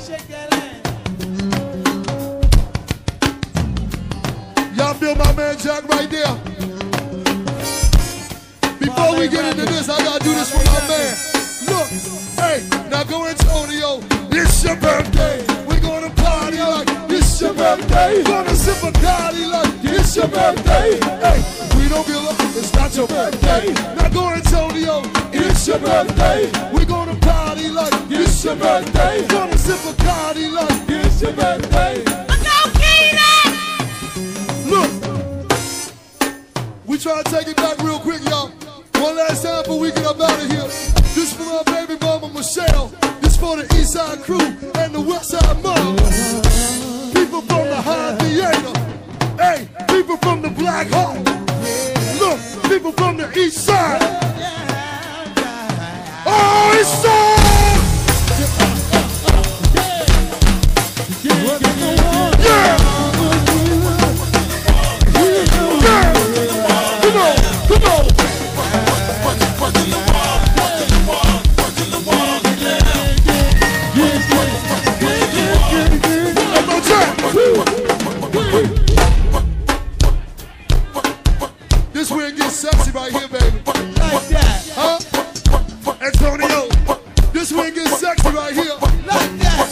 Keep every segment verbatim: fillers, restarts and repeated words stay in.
Y'all feel my man Jack right there? Before we get into this, I gotta do this for my man. Look, hey, now go Antonio, it's your birthday. We're gonna party like it's your birthday. Gonna sip a party like it's your birthday. Hey, we don't give up, it's not your birthday. Now go Antonio, it's your birthday. We're gonna party like it's your birthday. Gonna sip a party like it's your birthday. Look, we try to take it back real quick, y'all. One last time before we get up out of here. This for my baby mama Michelle. This for the East Side crew and the West Side mob. People from the High Theater. Hey, people from the Black Hawk. Look, people from the East Side. Oh, East Side! Yeah! Yeah! Come on, come on! This where it gets sexy right here, baby. Like that. Huh? Antonio, this where it gets sexy right here. Like that.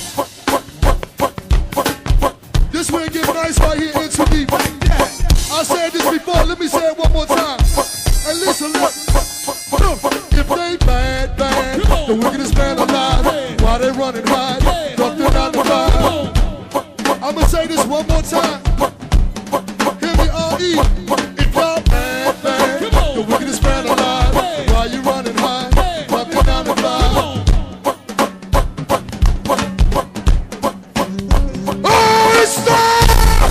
This where it gets nice right here in too deep. Like that. I said this before, let me say it one more time. And listen, look. Look, if they bad, bad, the wickedest man alive, why they running high, nothing out the vibe. I'ma say this one more time. Hear me, R E. If y'all bad, bad, the wickedest man alive, why you running high, nothing out the vibe. Oh, it's time!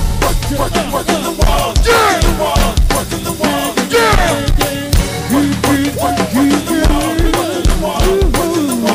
Yeah! Yeah!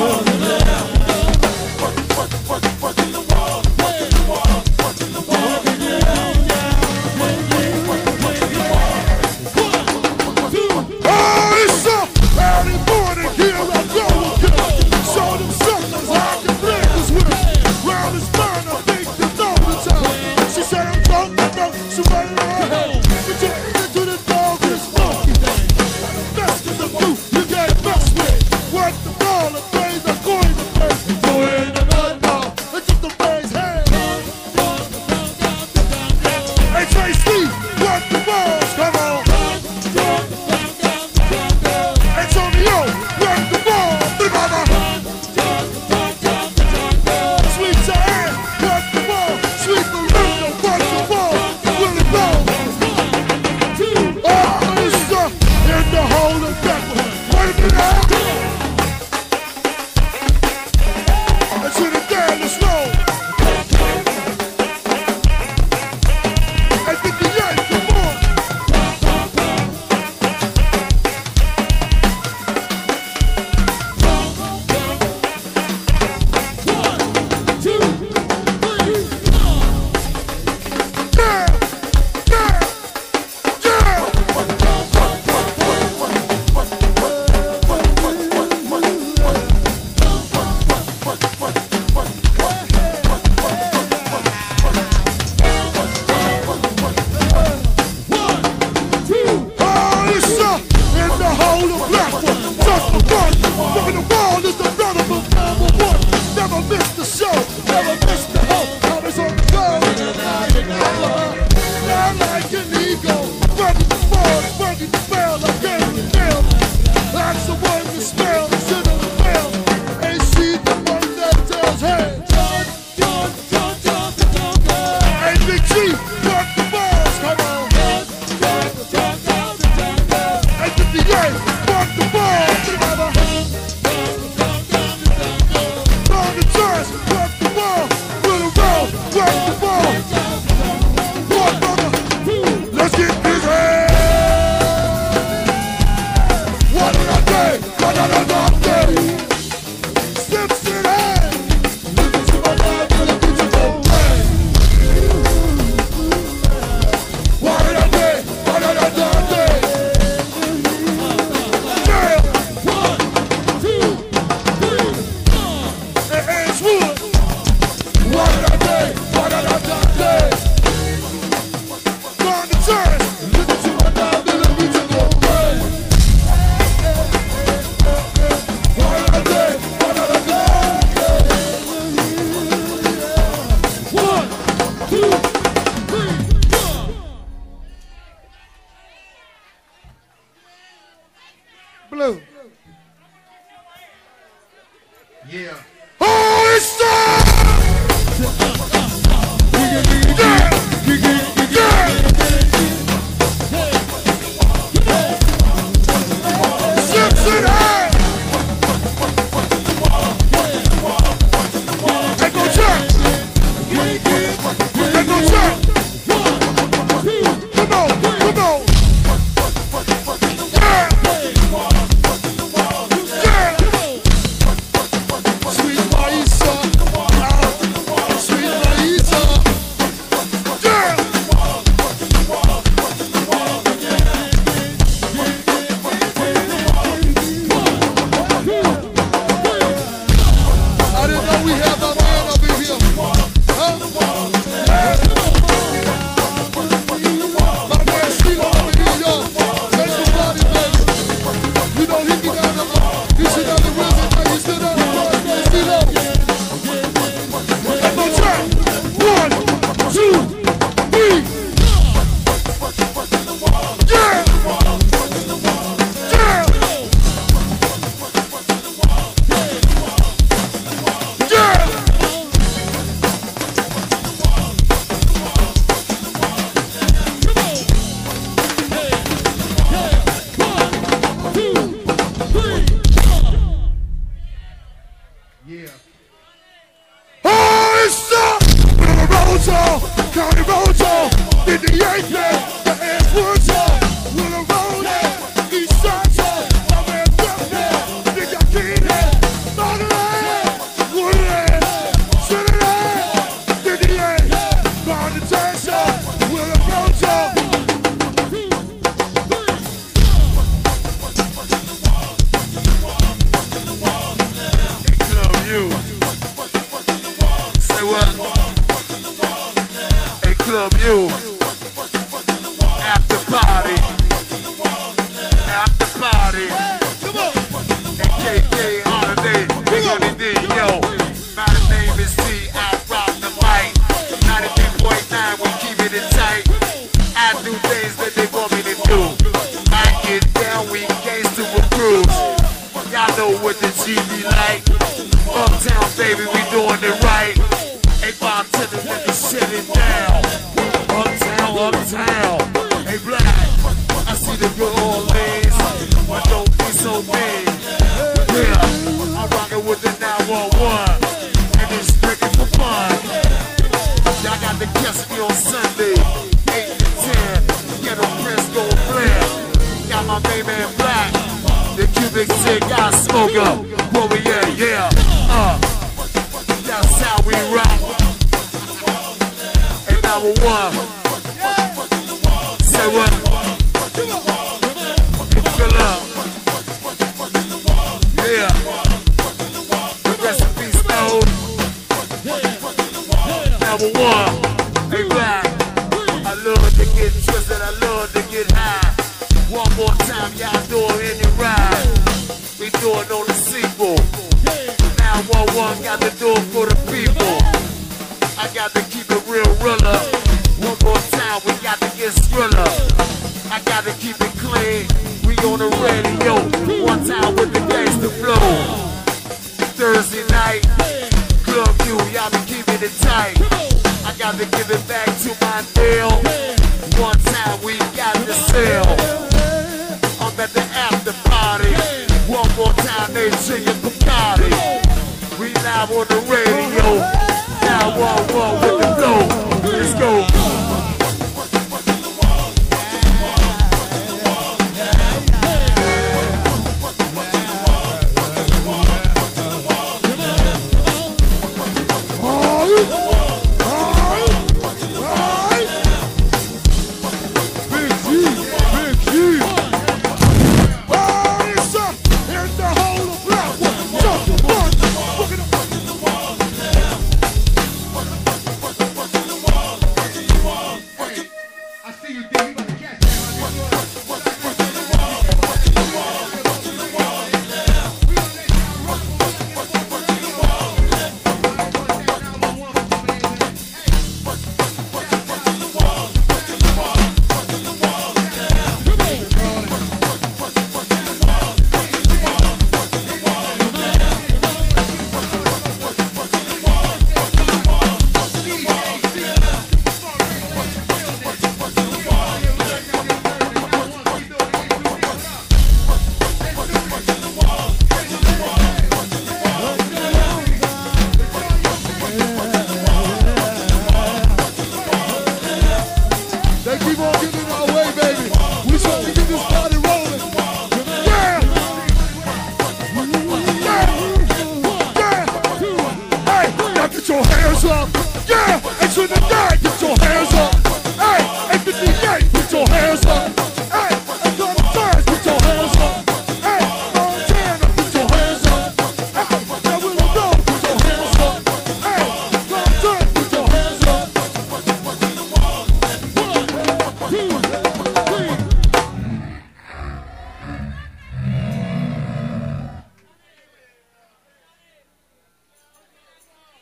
Yeah. Oh, it's time!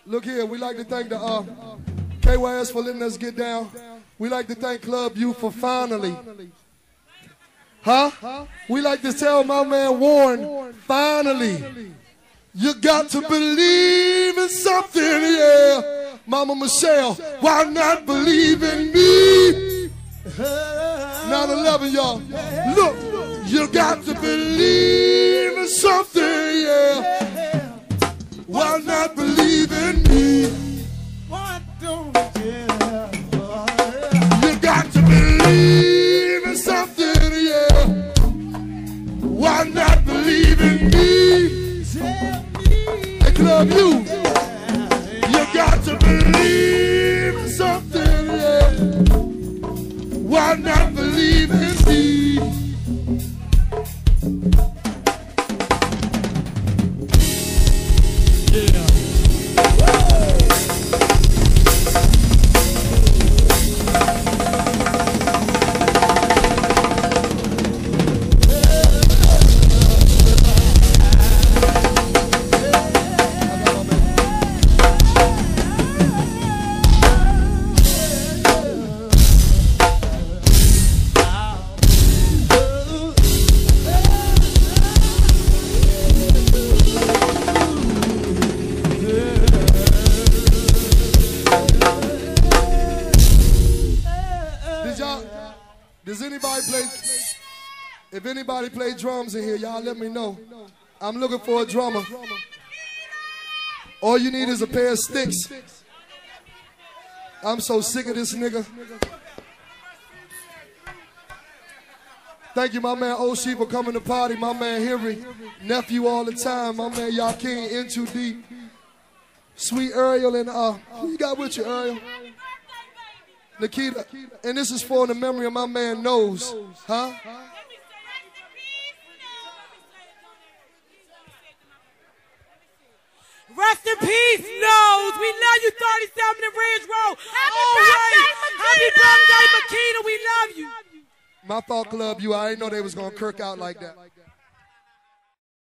Look here, we like to thank the uh, K Y S for letting us get down. We like to thank Club U for finally. Huh? We like to tell my man Warren, finally. You got to believe in something, yeah. Mama Michelle, why not believe in me? nine eleven, y'all. Look, you got to believe in something, yeah. Why not believe in me? Why don't you? You got to believe in something, yeah. Why not believe in me? Hey, Club U, you got to believe in something, yeah. Why not believe in me? Yeah. Does anybody play, if anybody play drums in here, y'all let me know. I'm looking for a drummer. All you need is a pair of sticks. I'm so sick of this nigga. Thank you, my man Oshie, for coming to party. My man Henry, nephew all the time. My man Yakin, In Too Deep. Sweet Ariel and, uh, who you got with you, Ariel? Nikita, and this is for the memory of my man Nose, huh? Rest in peace, Nose. We love you, thirty-seven and Ridge Road. Happy All birthday, right. Makita. Happy birthday, Makita. We love you. My fault, Club U. I didn't know they was gonna kirk out like that.